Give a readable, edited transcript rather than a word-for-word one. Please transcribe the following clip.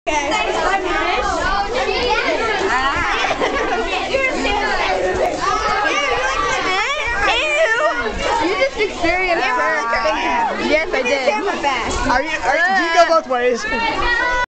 Yes, I did. Do you go both ways?